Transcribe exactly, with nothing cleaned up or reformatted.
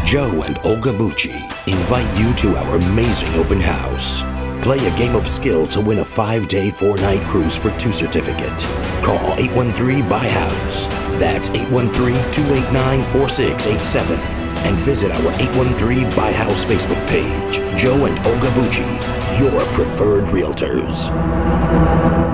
Joe and Olga Buchi invite you to our amazing open house. Play a game of skill to win a five-day, four-night cruise for two certificate. Call eight one three, B U Y house. That's eight one three, two eight nine, four six eight seven. And visit our eight one three B U Y house Facebook page. Joe and Olga Buchi, your preferred realtors.